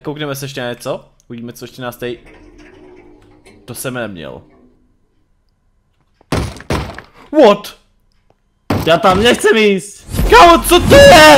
Koukneme se ještě na něco. Uvidíme, co ještě nás tady... To jsem neměl. What? Já tam nechcem jít. Kámo, co to je?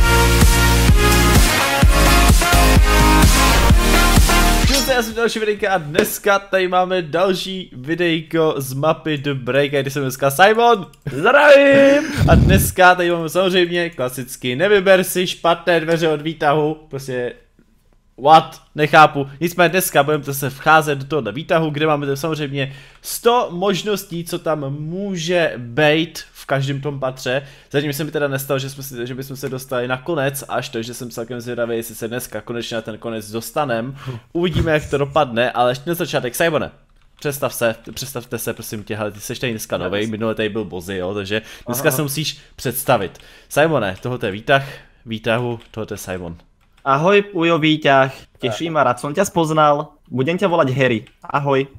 Já jsem další videjka a dneska tady máme další videjko z mapy The Break, a když jsem dneska Simon. Zdravím! A dneska tady máme samozřejmě klasicky nevyber si špatné dveře od výtahu, prostě what? Nechápu. Nicméně dneska budeme se vcházet do tohohle výtahu, kde máme samozřejmě 100 možností, co tam může být v každém tom patře. Zatím se mi teda nestalo, že bychom se dostali na konec, až to, že jsem celkem zvědavý, jestli se dneska konečně na ten konec dostanem. Uvidíme, jak to dopadne, ale ještě na začátek, Simone. Představte se, prosím tě, hele, ty jsi tady dneska novej, minule tady byl Bozy, jo, takže dneska se musíš představit. Simone, tohle je výtahu, tohle je Simon. Ahoj, Ujo Výťah, teším ma, rád som ťa spoznal. Budem ťa volať Harry. Ahoj.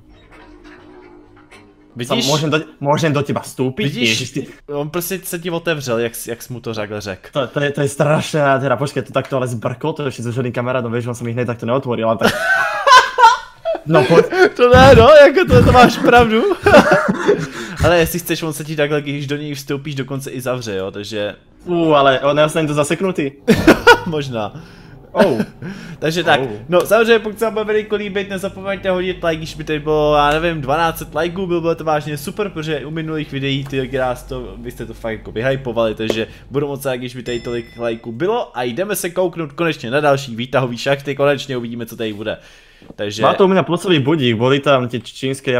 Vidíš? Môžem do teba vstúpiť? Vidíš? On prostě se ti otevřel, jak jsi mu to řekl. To je strašné nádhera, počkej, to takto ale zbrklo, to ještě so žádným kamarádom, vieš, on som ich hned takto neotvoril, ale tak... No pojď. To ne, no, jako to máš pravdu. Ale jestli chceš, on se ti takhle, když do něj vstoupíš, dokonce i zavře, jo, takže... Ale on je to zaseknutý. Možná. Oh. Takže tak, no samozřejmě pokud se vám bude videjko líbit, nezapomeňte hodit like, když by tady bylo, já nevím, 1200 lajků, bylo to vážně super, protože u minulých videí vy jste to fakt jako vyhypovali, takže budu moc rád, když by tady tolik lajků bylo a jdeme se kouknout konečně na další výtahový šachty, konečně uvidíme, co tady bude. Takže... Má to u mě plusový budík, byly tam ty čínské,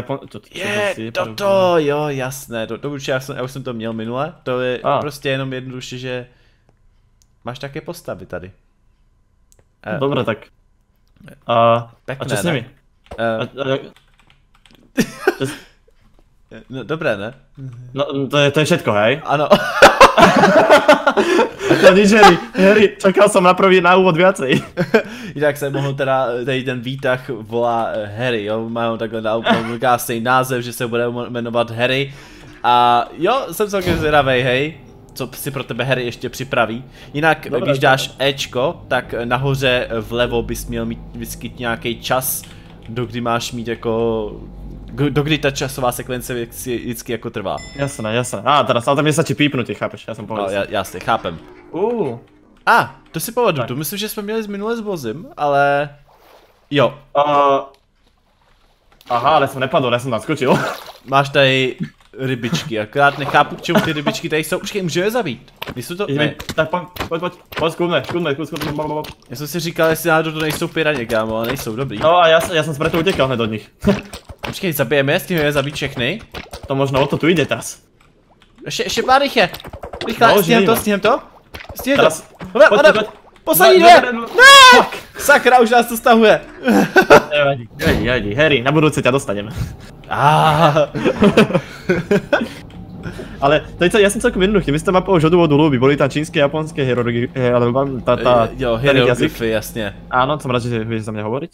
jo, jasné, to určitě, já už jsem to měl minule, to je prostě jenom jednoduše, že máš také postavy tady. Dobre, tak. Pekné, a čo s nimi? No, dobré, ne? No, to je všetko, hej? Ano. To nič, Harry, čakal som na úvod viacej. Jinak jsem mohl teda, tady ten výtah volá Harry, jo, mají takhle na stejný název, že se bude jmenovat Harry. A jo, jsem celkem zvědavej, hej. Co si pro tebe Harry ještě připraví. Jinak, dobré, když dáš Ečko, tak nahoře vlevo bys měl mít vždycky nějaký čas, dokdy máš mít jako... Dokdy ta časová sekvence vždycky jako trvá. Jasné. Teraz, ale tam mě stačí pípnutí, chápeš, já jsem povedal. No, jasně, chápem. To si povedu, to myslím, že jsme měli minule s Bozim, ale... Jo. Aha, ale jsem nepadl, já jsem naskočil. Máš tady rybičky, akorát nechápu, k čemu ty rybičky tady jsou. Počkej, můžeme je zabít. Nejsou to... Ne. Tak pojď, zkusme. Já jsem si říkal, jestli náhodou to nejsou piraně, kámo, ale nejsou, dobrý. No a já jsem preto utekal hned od nich. Počkej, zabijeme je, stihneme zabít všechny. To možno o to tu jde teraz. Ještě pár rychle. Rychle, stihnem to. Pojď. Poslední dvě! Ne! Sakra, už nás to stahuje. Nevadí, Harry, na budoucí ťa dostaneme. Ale já jsem celkom jednoduchý, my jste mapou už od důvodu ľúbi, boli tam čínské, japonské hieroglyfy, jasně. Áno, som rád, že vieš za mňa hovoriť.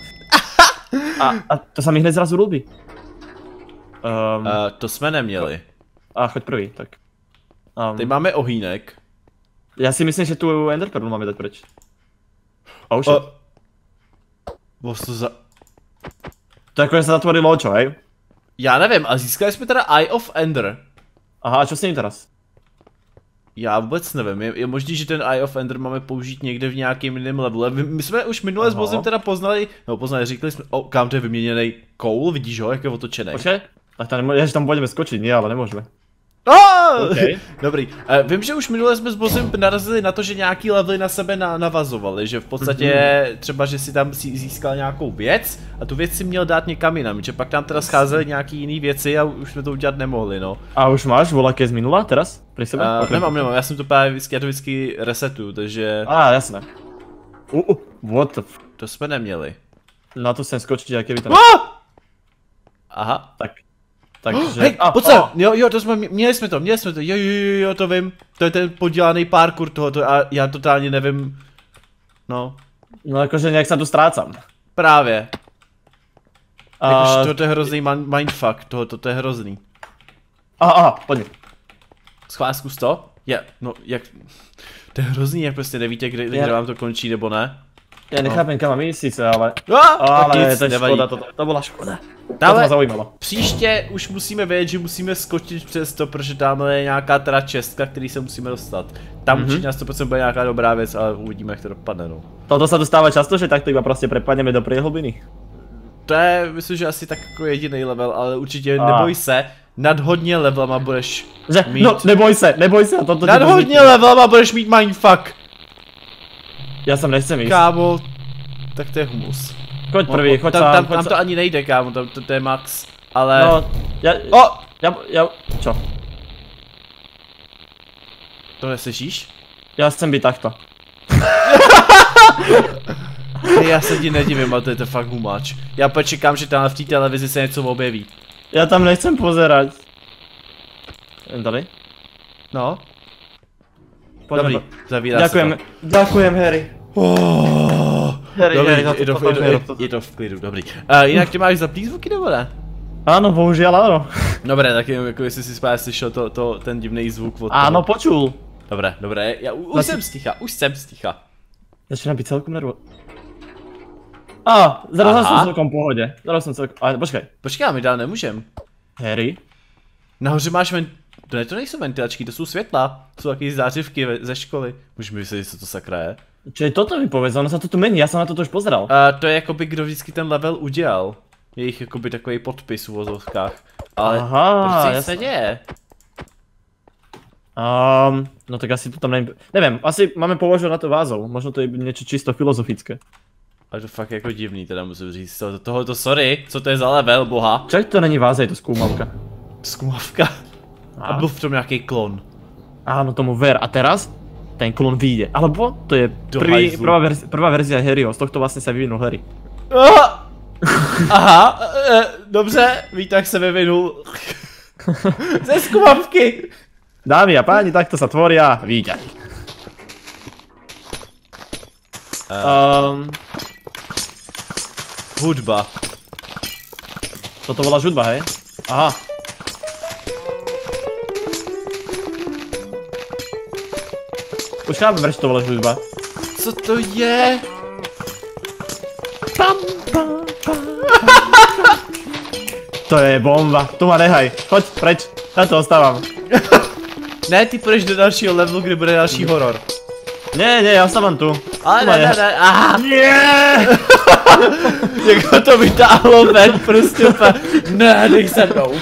A to sa mi hned zrazu ľúbi. To jsme neměli. Choď prvý, tak. Teď máme ohýnek. Já si myslím, že tu Enderperlu máme dať preč. Oh shit. To jako, že se zatvorilo očo, hej? Já nevím, a získali jsme teda Eye of Ender. Aha, a čo s ním teraz? Já vůbec nevím, je možný, že ten Eye of Ender máme použít někde v nějakém jiném levelu. My jsme už minule s Bozem teda poznali, říkali jsme, kam to je vyměněný koul, vidíš ho, jak je otočený. Počkej, tak tam půjdeme skočit, nie, ale nemůžeme. Okay. Dobrý. Vím, že už minule jsme s Bozem narazili na to, že nějaký levely na sebe navazovali, že v podstatě třeba, že si tam získal nějakou věc a tu věc si měl dát někam jinam, že pak tam teda scházely nějaký jiný věci a už jsme to udělat nemohli, no. A už máš volaké z minula teraz? Pri sebe? Nemám, já jsem to právě vždycky resetu, takže... Jasné. What the f... To jsme neměli. Na to jsem skočit, jaký by tam... Aha. Takže... Hej, pojď sem! Jo, to jsme, měli jsme to, jo, to vím. To je ten podělaný parkour tohoto a já totálně nevím. No. No jakože nějak se tu ztrácám. Právě. Jakože to je hrozný mindfuck, to je hrozný. Pojď. Zkus to? No, jak... To je hrozný, jak prostě nevíte, kde vám to končí nebo ne. Já nechápem, kam mám jít sice, ale... tak nic, to je nevadí. škoda, to byla škoda. To Dále, mě zaujímalo. příště už musíme vědět, že musíme skočit přes to, protože tamhle je nějaká teda čestka, který se musíme dostat. Tam určitě na 100% bude nějaká dobrá věc, ale uvidíme, jak to dopadne, no. Toto se dostává často, že takto iba prostě prepadneme do priehlbiny. To je, myslím, že asi tak jako jediný level, ale určitě neboj se, nad hodně levelama budeš mít... No, neboj se, a toto nad hodně levelama budeš mít mindfuck. Já jsem nechcem jít. Kámo, tak to je humus. Choď prvý, choď sám, tam to ani nejde, kámo, to je max, ale... No, čo? To neslyšíš? Já chcem být takto. Já se ti nedivím, ale to je to fakt humáč. Já počekám, že tam v té televizi se něco objeví. Já tam nechcem pozerať. Jen tady? No. Poďme Dobrý, to. zavírá se to. Ďakujem, Harry. Harry, Dobrý, Harry, je to v klidu, dobrý. Jinak ty máš zaplý zvuky nebo ne? Áno, bohužiaľ áno. Dobré, tak jenom jako jestli si spále slyšel ten divný zvuk od toho. Áno, počul. Dobré, já už jsem sticha. Začína být celkom nervózny. Zaraz jsem celkom v pohodě. Ale počkej. Počkej, my dál nemůžem. Harry? Nahoře máš to nejsou ventilačky, to jsou světla. To jsou taky zářivky ze školy. Můžeme vysvětlit, co to sakra je. Čo je toto mi povedz, ono sa to tu mení, já jsem na to už pozeral. To je jakoby kdo vždycky ten level udělal. Jejich jakoby takový podpis v uvozovkách. Ale proč se děje? No tak asi to tam nevím, asi máme považovat na to vázou, možno to je něco čisto filozofické. Ale to fakt jako divný, teda musím říct, tohoto sorry, co to je za level, boha? Čak to není váza, je to zkoumavka. Zkoumavka? A byl v tom nějaký klon. Áno, tomu ver, a teraz ten klon vyjde, alebo to je prvá verzia Harryho, z tohto vlastně se vyvinul Harry. Aha, dobře, výtah se vyvinul ze zkoumavky. Dámy a páni, takto sa tvoria výťahy. Hudba. Toto voláš hudba, hej? Aha. Už chápem, proč to voláš hudba. Co to je? To je bomba, tu ma nehaj, choď preč, na to ostávám. Ne, ty půjdeš do dalšího levelu, kde bude další horor. Ne, já ostávám tu. Ale ne, aha. Nie! Jak ho to vytáhlo ven, prostě úplně, ne, dej se mnou.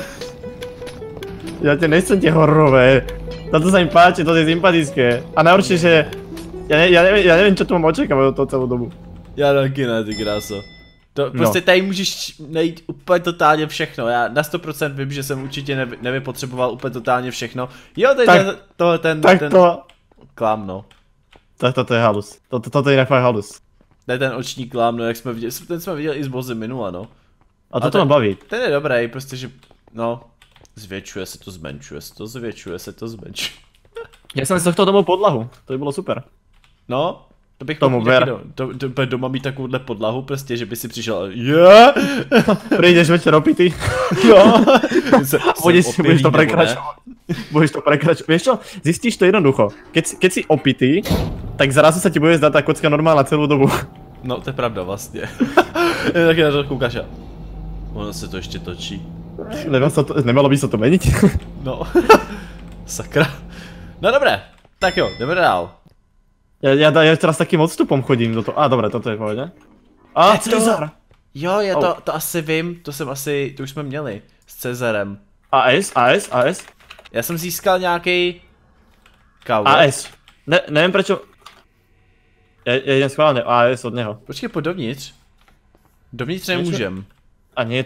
Já tě nechcem tě hororové. Toto sa mi páči, to je sympatické. A najhoršie, že ja neviem, čo tu mám očakávať od toho celú dobu. Já taky ne, ty kráso. To prostě tady můžeš najít úplně totálně všechno, já na 100% vím, že jsem určitě nevypotřeboval úplně totálně všechno. Jo, teď ten klám, no. Tak toto je halus, toto je jinak fakt halus. To je ten oční klám, no, jak jsme viděli, ten jsme viděli i s Bozem minule, no. A toto mám baví. Ten je dobrý, prostě, že, no, zvětšuje se to, zmenšuje se to, zvětšuje se to, zmenšuje. Já jsem si tohto domů podlahu, to by bylo super. No, to bych tomu ver. Doma mít takovouhle podlahu, prostě, že by si přišel, yeah! Přijdeš večer opitý. Jo. Budeš to prekračovat. Budeš to prekračovat. Vieš čo, zistíš to jednoducho. Keď si opitý, tak zrazu sa ti bude zdať tá kocka normálna celú dobu. No, to je pravda vlastně. Tak na to koukáš a ono se to ještě točí. Nemalo by sa to meniť? No, sakra. No dobré, tak jo, jdeme dál. Ja teraz takým odstupom chodím do toho. Dobre, toto je v pohodě. Cezar! Jo, to asi vím, to už jsme měli s Cezarem. AS? Já jsem získal nějaký kávu. AS. Nevím prečo. Ja idem schválne AS od neho. Počkej, pojď dovnitř. Dovnitř nemůžem. A nie.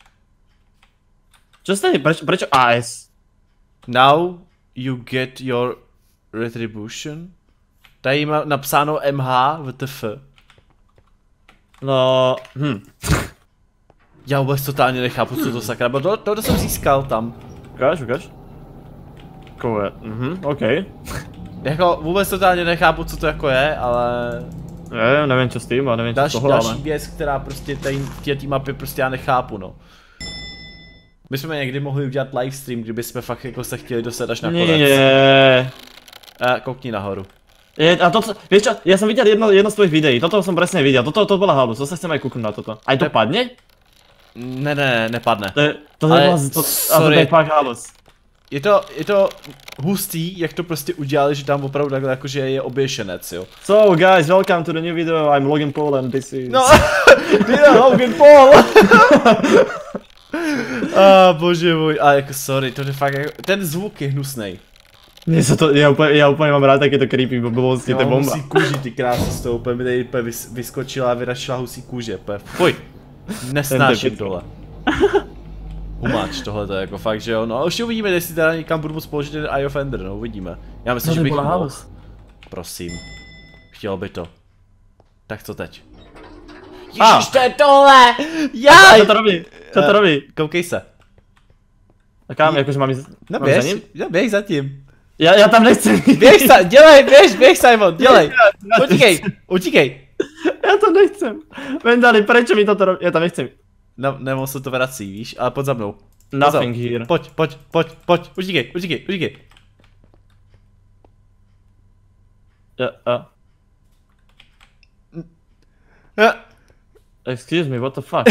Čo stane? Prečo AS? Now you get your retribution. Tady má napsáno MH WTF. No, Já vůbec totálně nechápu, co to sakra, bo to jsem získal tam. Ukáž. Kové, OK. Jako vůbec totálně nechápu, co to jako je, ale... Nevím čo s tím a nevím co s toho, další věc, která prostě tady v té mapě prostě já nechápu, no. My jsme někdy mohli udělat livestream, kdyby jsme fakt jako se chtěli dostat až na konec. Nie. Koukni nahoru. A to, vieš čo, ja som videl jedno z tvojich videí, toto som presne videl, toto bola halus, to sa chcem aj kúknúť na toto. Aj to padne? Ne, nepadne. To je fakt halus. Je to hustý, jak to prostě udělali, že tam opravdu takhle jakože je oběšenec, jo. So guys, welcome to the new video, I'm Logan Paul and this is... No, Logan Paul! Bože můj, a jako sorry, to je fakt jako, ten zvuk je hnusnej. Mně se to, já úplně mám rád takéto creepy, bo bylo vlastně to bomba. Husí kůži, ty krásy s tou, úplně mi tady úplně vyskočila a vyrašila husí kůže, úplně fuj. Nesnáším tohle. Humáč tohle to je jako fakt, že jo, no a už uvidíme, jestli teda někam budu moct položit ten Eye of Ender, no uvidíme. Já myslím, že bych mohl. Prosím. Chtělo by to. Tak co teď? Ježiš, to je tohle! Jaj! Co to robí? Koukej se. A kam, jakože mám jít za ním? Běž za tím. Já tam nechci. Běž Simon, dělej. Utíkej. Já to nechcem. Vendali, prečo mi toto robí? Já tam nechcem. No, nebo se to vrací, víš, ale pojď za mnou. Nothing here. Pojď, utíkej. Excuse me, what the fuck?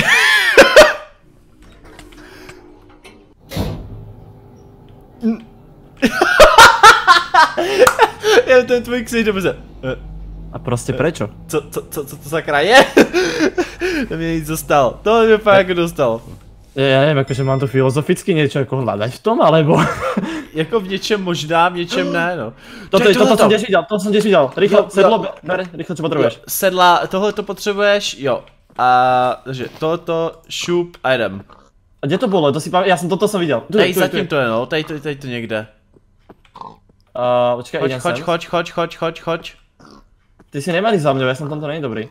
Já ten tvůj ksej dobře. A prostě prečo? Co to za kraje? To mě nic dostal. To mě fakt jako dostal. Ja neviem, akože mám to filozoficky niečo ako hľadať v tom, alebo... Jako v něčem možná, v něčem ne, no. Toto som tiež videl, rýchlo, sedlo, rýchlo, čo potrebuješ. Sedla, tohle to potřebuješ, jo. Takže tohleto, šup a jdem. A kde to bolo? To si pamätám, toto som videl. Tady zatím to je, no, tady to někde. Počkaj, idem sem. Choď. Ty si nemali za mňou, ja som tomto není dobrý.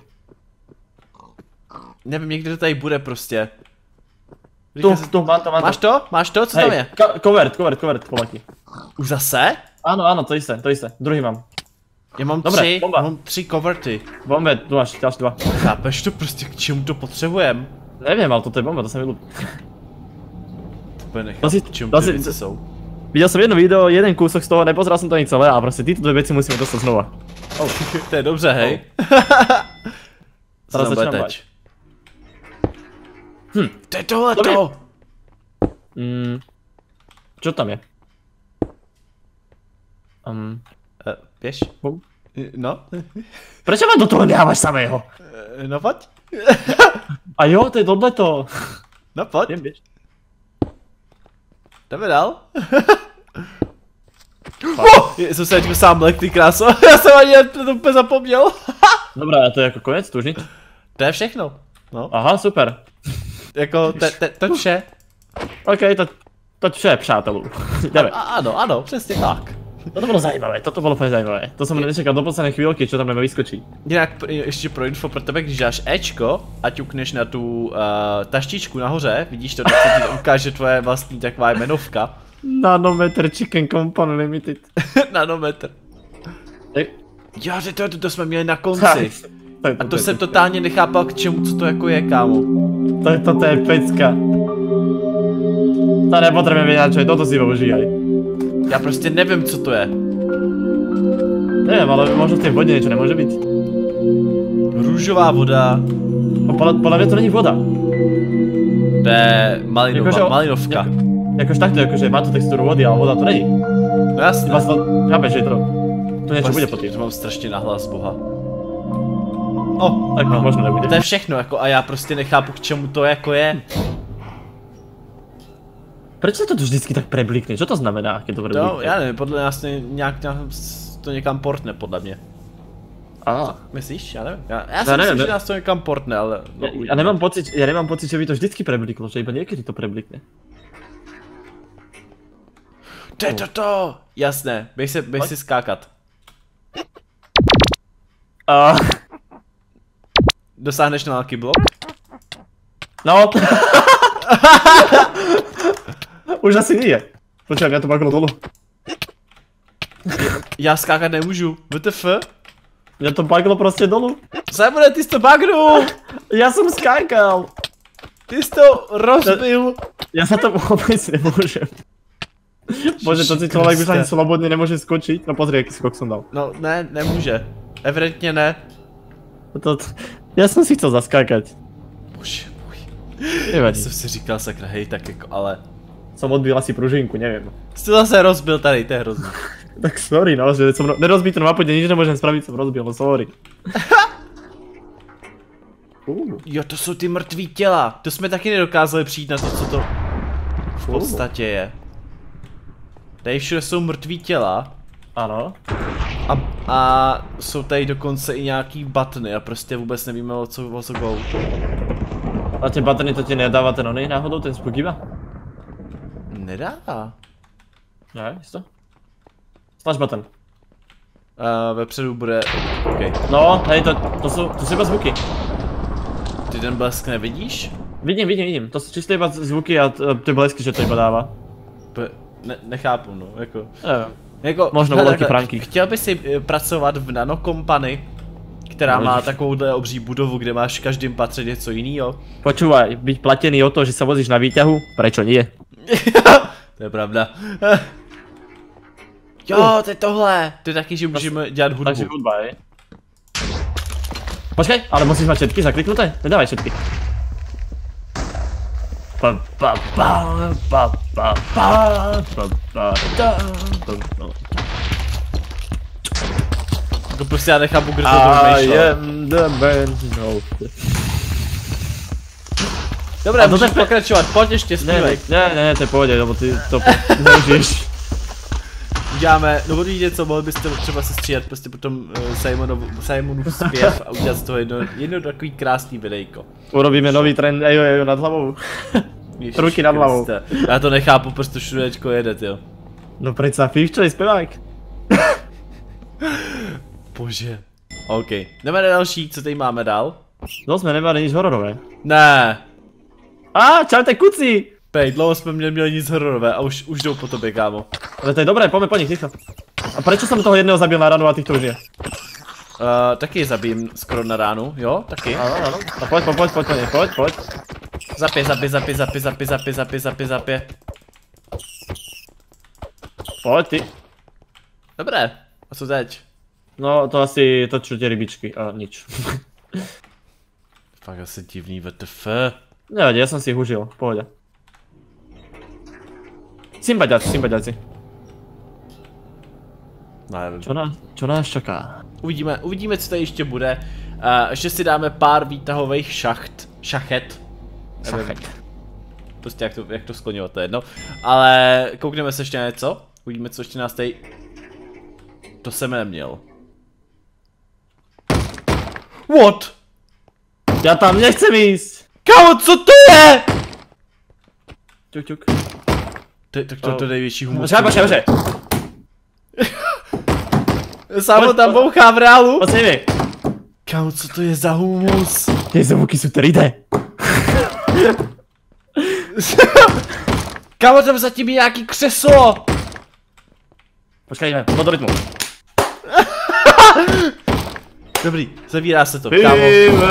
Nevím, někde to tady bude prostě. Tu, mám to. Máš to? Co tam je? Covert, pomaky. Už zase? Áno, to isté. Druhý mám. Já mám tři coverty. Bombe, tu máš, ďalší dva. Chápeš to prostě, k čemu to potřebujem? Neviem, ale toto je bomba, to sa mi ľúbi. To nechápu, k čemu ty věci jsou. Videl som jedno video, jeden kúsok z toho, nepozral som to ani celé a prostě tyto dve veci musíme dostať znova. To je dobře, hej. Co tam bude teď? To je tohleto! Čo tam je? Běž? No? Prečo ma do toho nedávaš samého? No pojď. A jo, to je tohleto. No pojď. Běž. Jdeme dál. Jsem se teďko sám lek, ty kráso. Já jsem ani to úplně zapomněl. Dobrá, a to je jako konec, to už nic? To je všechno. No. Aha, super. Jako, to vše. OK, to vše, přátelů. Jdeme. Ano, přesně tak. Toto bylo zajímavé, toto bylo fakt zajímavé. To jsem nečekal do posledné chvílky, čo tam jdeme vyskočí. Jinak ještě pro info pro tebe, když dáš Ečko a ťukneš na tu taštičku nahoře, vidíš to, tak se ti ukáže tvoje vlastní taková jmenovka. Nanometer Chicken Company Limited. Nanometr. Jo, že to jsme měli na konci. A to jsem totálně nechápal, k čemu, co to jako je, kámo. Toto je pecka. To nepotřebujeme vědět, čo je, toto si používaj. Já prostě nevím, co to je. Nevím, ale možná v té vodě něco nemůže být. Růžová voda. Podle mě to není voda. To je malinovka. Jakož takto, jakože má to texturu vody, ale voda to není. No jasně. Chápeš, že to něco bude pod tím. To mám strašně nahlas, boha. Tak možná nebude. To je všechno, jako, a já prostě nechápu, k čemu to jako je. Proč se to vždycky tak preblikne? Co to znamená, keď to preblikne? To, já nevím, podle nás nějak to někam portne, podle mě. Myslíš? Já nevím. Já si myslím, že nás to někam portne, ale... No, já nemám pocit, že by to vždycky prebliklo, že iba niekedy to preblikne. To je toto! Jasné, běž si skákat. Dosáhneš na velký blok? No. Už asi nie. Počkaj, ja to baglo dolu. Já skákat nemůžu, WTF? Ja to baglo prostě dolu. Simone, ty jsi to bagnul! Ja som skákal. Ty jsi to rozbil. Ja sa to vôbec nemôžem. Bože, to si člověk už ani slobodně nemůže skočit. No pozri, jaký skok jsem dal. No ne, nemůže. Evidentně ne. Já jsem si chcel zaskákat. Bože můj. Nevadí. Já jsem si říkal sakra, hej, tak jako, ale... Jsem odbil asi pružinku, nevím. Jsi zase rozbil tady, to je hrozný. Tak sorry, no, že jsem nerozbitý na mapu, nič nemůžem spravit, jsem rozbil, no sorry. Jo, to jsou ty mrtví těla. To jsme taky nedokázali přijít na to, co to v podstatě je. Tady všude jsou mrtví těla. Ano. A jsou tady dokonce i nějaký buttony a prostě vůbec nevíme, o co go. A ty buttony to ti nedává ten oný náhodou, ten spookiba? Nedává. Ne, jisto? Slash button. Vepředu bude... Okay. No, hej, to jsou iba zvuky. Ty ten blesk nevidíš? Vidím. To jsou čistě iba zvuky a ty blesky, že to iba dává. Nechápu, no, jako... Nevím. Jako, možno velký pranky. Chtěl by si pracovat v Nano Company, která má takovouhle obří budovu, kde máš v každém patře něco jinýho? Počúvaj, byť platený o to, že sa vozíš na výťahu, prečo nie? To je pravda. Jo, to je tohle. To je taky, že můžeme dělat hudbu. Takže hudba, je. Počkej, ale musíš mať všetky zakliknuté? Nedávaj všetky. To prostě já nechápu, kdo to vymýšlel. I am the man, no. Dobré, můžeš pokračovat, pojď ještě zpívej. Ne, to je pohodě, lebo ty to neužiješ. Uděláme, no budu vidět co, mohli byste třeba se střídat prostě potom Simonův zpěv a udělat z toho jedno takový krásný videjko. Urobíme nový trend ejo nad hlavou. Ruky nad hlavou. Já to nechápu, prostě všudečko jede, jo. No predsa Fifčo je zpěvák. Bože. OK, jdeme na další, co tady máme dál? No jsme nemali nic hororové. Ne. Čaute kuci! Pej, dlouho jsme měli nic hororové a už jdou po tobě, kámo. Ale to je dobré, pojďme po nich, ticho. A prečo jsem toho jedného zabil na ránu a týchto už je? Taky zabijím skoro na ránu, jo? Taky. Ano. A pojď po něj, pojď. Zapě. Pojď ty. Dobré, a co teď? No to asi toču tě rybičky a nič. Fakt asi divný WTF. Nevadí, já jsem si jich užil, v pohodě. Sympatiáci. Nevím. Čo nás čeká? Uvidíme, co tady ještě bude. Ještě si dáme pár výtahových šachet. Prostě jak to skloňovat, to je jedno. Ale koukneme se ještě na něco. Uvidíme, co ještě nás tady... To jsem neměl. What? Já tam nechcem jít! Kámo, co to je? Ťuk. Tak to je největší humus. Počkej. Samo tam bouchá v reálu. Pojď mi. Kámo, co to je za humus? Ty zvuky jsou tady jde. Kámo, tam zatím je nějaký křeslo. Počkej, jdeme, do rytmu. Dobrý, zavírá se to, kámo.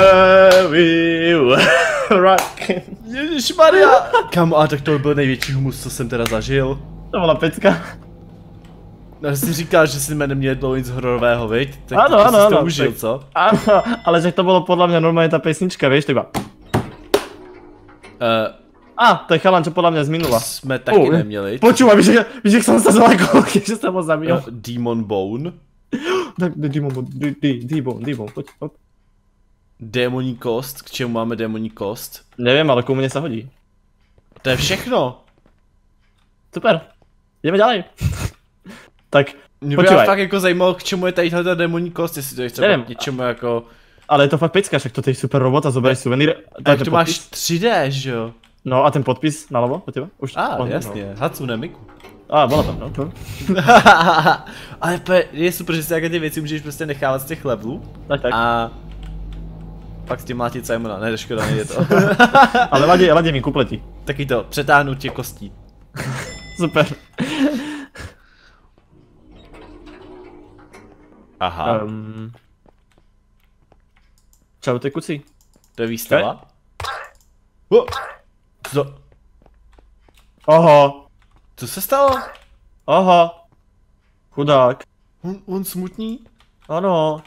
Ježišmarja. Kámo, tak to byl největší humus, co jsem teda zažil. To byla pecka. No, jsi říkal, že jsi neměl dlouho nic hororového, viď? Tak ano, jsi to užil, co? Ano, ale že to bylo podle mě normálně ta pesnička, víš, tyba. To je chalan, čo podle mě z minula. Jsme taky neměli. Počúvaj, víš, jak jsem se zalekol, že jsem ho zabil. Demon Bone. Demon, pojď. Démoní kost, k čemu máme démoní kost? Nevím, ale komu mě se hodí. To je všechno. Super, jdeme dělej. Tak, mě by fakt jako zajímalo, k čemu je tady ta démoní kost, jestli to je třeba k něčemu jako... Ale je to fakt pecka, však to je super robota, zobereš suvenýr. Tak to máš 3D, že jo? No a ten podpis nalevo od teba? Už. Jasně, Hatsune Miku. Bylo tam, no. Ale je super, že si jaké ty věci můžeš prostě nechávat z těch levelů. Tak. A... pak s tím mlátit Simona, ne, škoda, nejde to. Ale ladě mi kupletí. Taky to, přetáhnout tě kostí. Super. Aha. Čau, ty kuci. To je výstava? Co? Oho. Co se stalo? Aha. Chudák. On smutný? Ano.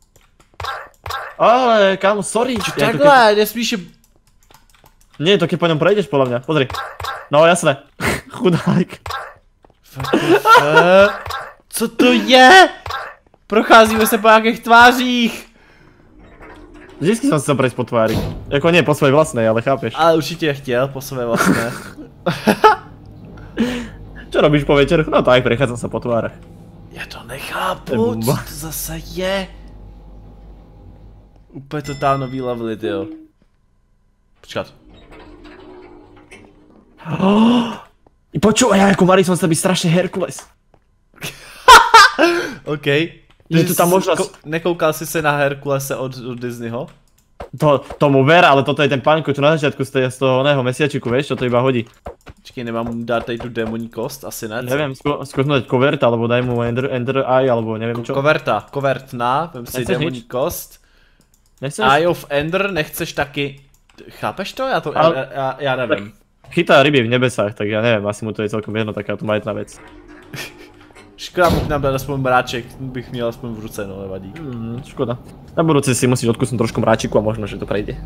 Ale kámo, sorry. Takhle, nesmíš... Nie, to keď po ňom prejdeš, podľa mňa. Pozri. No, jasné. Chudák. Co to je? Procházíme se po nějakých tvářích. Vždycky som chcel prejsť po tvári. Jako nie po svojej vlastnej, ale chápeš. Ale určitě chtěl po své vlastné. Čo robíš po večeroch? No tak, prechádzam sa po tvárach. Já to nechápu, co to zase je? Úplně totál nový levely, tyjo. Počkat. Počúvaj, ja ako malý som sa byť strašne Herkules. OK. Že tu tam možnosť... Nekoukal jsi se na Herkulese od Disneyho? Tomu ver, ale toto je ten pánko, čo na začiatku z toho oného mesiačiku, vieš, čo to iba hodí. Počkej, nemám mu dát tady tu démoní kost? Asi ne? Neviem, skús mu dať Covert, alebo daj mu Ender Eye, alebo neviem čo. Covertná, vem si démoní kost. Nechceš? Eye of Ender, nechceš taky... Chápeš to? Já nevím. Chytá ryby v nebesách, tak ja neviem, asi mu to je celkom jedno, taká to majetná vec. Škoda, mohl nám dát aspoň mráček, bych měl aspoň v ruce, no nevadí. Škoda. Na budúce si musíš odkusnúť trošku mráčiku a možno, že to prejde.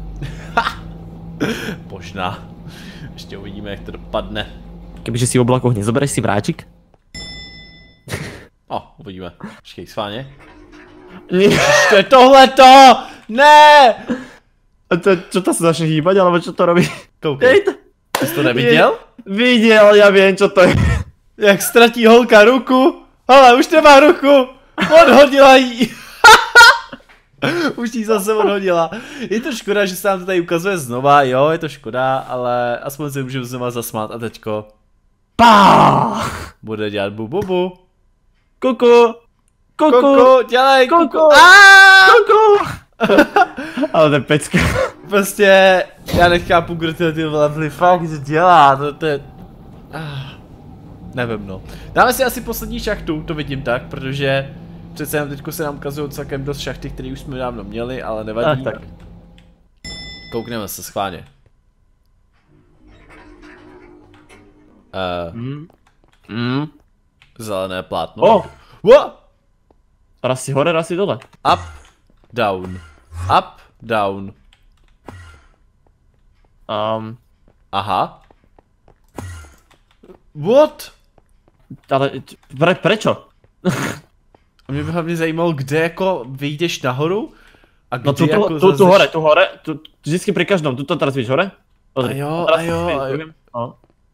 Možná. Ještě uvidíme, jak to dopadne. Kebyže si v oblakoch nezobereš si mráčik? Uvidíme. Počkej, schválně. Nie. To je tohleto! Ne! A to, čo to sa začne hýbať, alebo čo to robí? Koukej. Ty jsi to neviděl? Viděl, já vím, čo to je. Jak ztratí holka ruku? Ale už nemá ruku! Odhodila jí! Už jí zase odhodila. Je to škoda, že se nám to tady ukazuje znova, jo, je to škoda, ale aspoň se můžeme znova zasmát a teďko... Pá! Bude dělat bu. Kuku! Kuku, dělej kuku! Kuku! Ale to je pecka. Prostě, já nechápu, kdo ty levely fakt dělá, to je... Nevím, no. Dáme si asi poslední šachtu, to vidím tak, protože přece jenom teďko se nám ukazují celkem dost šachty, které už jsme dávno měli, ale nevadí. Tak. Koukneme se schválně. Zelené plátno. What? Raz si hore, raz si dole. Up, down. Up, down. Aha. What? Ale prečo? A mě by hlavně zajímalo, kde jako vyjdeš nahoru a kde no tu, jako tu hore, vždycky pri každom, tu teraz vidíš hore? A jo. No.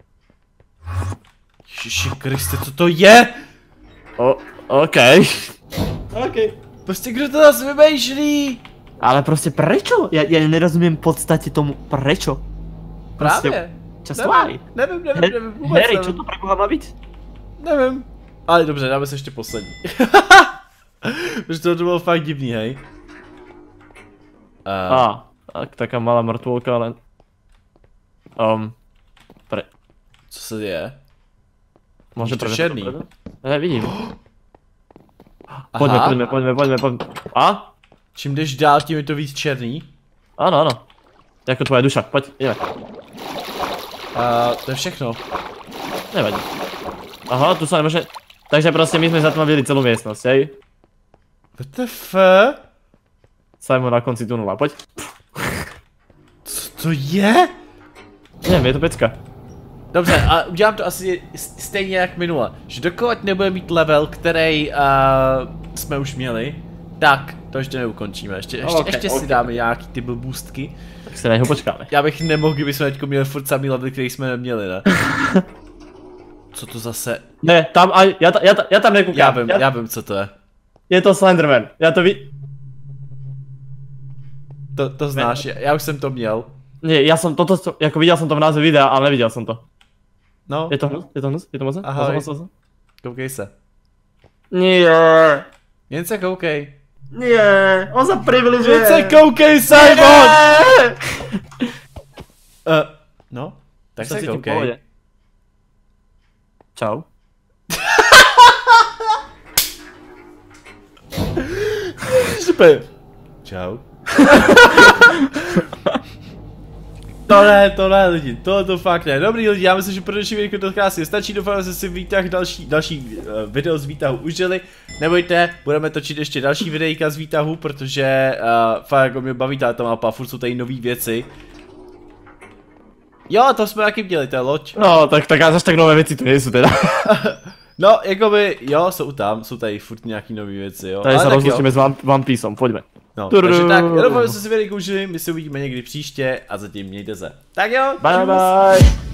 Ježiši Kriste, co to je? OK. Prostě kdo to zase vymýšlí? Ale prostě prečo? Ja nerozumiem v podstate tomu prečo. Právě. Nevím, vůbec Harry, čo to pre Boha má byť? Nevím. Ale dobře, dáme se ještě poslední. Protože to bylo fakt divný, hej. Tak taká malá mrtvolka, ale... Co se děje? Môže to černý. Ne, vidím. Poďme. A? Čím jdeš dál, tím je to víc černý. Ano. Jako tvoje duša, pojď, jdeme. To je všechno. Nevadí. Aha, tu sa nemôže... Takže prostě my sme zatmavili celú miestnosť, hej? WTF? Simon na konci tunela, pojď. Co to je? Nevím, je to pecka. Dobře, a udělám to asi stejně jak minule. Že dokud nebude mít level, který jsme už měli, tak to ještě neukončíme. Ještě si dáme nějaký ty boostky. Tak se na něho počkáme. Já bych nemohl, kdyby jsme teďko měli furt samý level, který jsme neměli, ne? Co to zase? Ne, tam, já tam nekoukám. Já vím, co to je. Je to Slenderman, já to ví. To znáš, já už jsem to měl. Ne, já jsem jako viděl jsem to v názvu videa, ale neviděl jsem to. No. Je to hnus? Je to možné? Ahoj. Koukej se. Nie. Jen se koukej. Nie, on za priviležuje. Jen se koukej, Simon! No, tak se koukej. Čau. Super. Čau. To to ne lidi, to fakt ne. Dobrý lidi, já myslím, že pro dnešní video to krásně stačí, doufám, že si výtah další video z výtahu užili. Nebojte, budeme točit ještě další videjka z výtahu, protože fakt jako mě baví ta mapa, furt jsou tady nový věci. Jo, to jsme taky měli, to je loď. No, tak já zase tak nové věci tu nejsou teda. No, jakoby, jo, jsou tady furt nějaký nové věci, jo. Tady se rozlučíme s One Pieceom, pojďme. No, takže tak, já doufám, že jste si videjku užili, my se uvidíme někdy příště a zatím mějte se. Tak jo, bye bye.